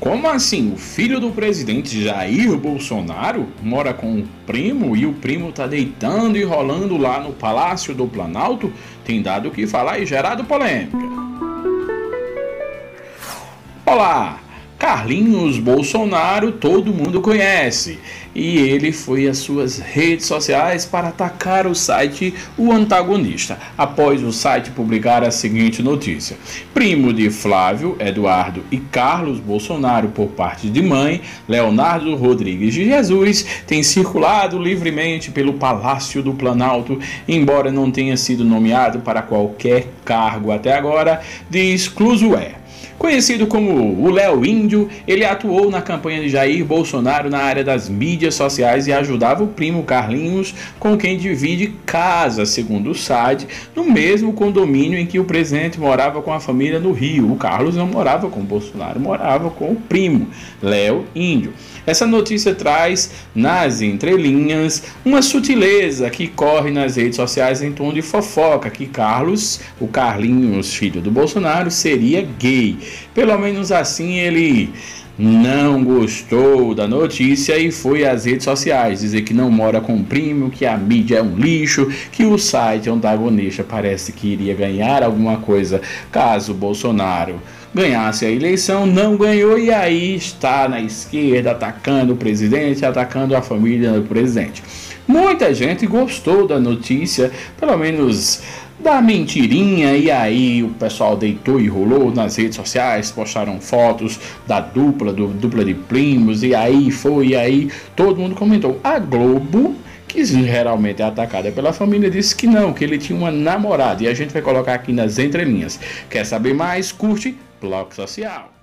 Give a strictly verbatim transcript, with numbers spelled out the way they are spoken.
Como assim? O filho do presidente Jair Bolsonaro mora com o primo e o primo tá deitando e rolando lá no Palácio do Planalto? Tem dado o que falar e gerado polêmica. Olá! Carlinhos Bolsonaro todo mundo conhece e ele foi às suas redes sociais para atacar o site O Antagonista, após o site publicar a seguinte notícia: primo de Flávio, Eduardo e Carlos Bolsonaro por parte de mãe, Leonardo Rodrigues de Jesus, tem circulado livremente pelo Palácio do Planalto, embora não tenha sido nomeado para qualquer cargo até agora, diz Cruzoé. Conhecido como o Léo Índio, ele atuou na campanha de Jair Bolsonaro na área das mídias sociais e ajudava o primo Carlinhos, com quem divide casa, segundo o site, no mesmo condomínio em que o presidente morava com a família no Rio. O Carlos não morava com o Bolsonaro, morava com o primo, Léo Índio. Essa notícia traz, nas entrelinhas, uma sutileza que corre nas redes sociais em tom de fofoca, que Carlos, o Carlinhos, filho do Bolsonaro, seria gay. Pelo menos assim ele não gostou da notícia e foi às redes sociais dizer que não mora com o primo, que a mídia é um lixo, que o site Antagonista parece que iria ganhar alguma coisa caso Bolsonaro ganhasse a eleição, não ganhou e aí está na esquerda atacando o presidente, atacando a família do presidente. Muita gente gostou da notícia, pelo menos da mentirinha, e aí o pessoal deitou e rolou nas redes sociais, postaram fotos da dupla, do dupla de primos, e aí foi, e aí todo mundo comentou. A Globo, que geralmente é atacada pela família, disse que não, que ele tinha uma namorada, e a gente vai colocar aqui nas entrelinhas. Quer saber mais? Curte Bloco Social.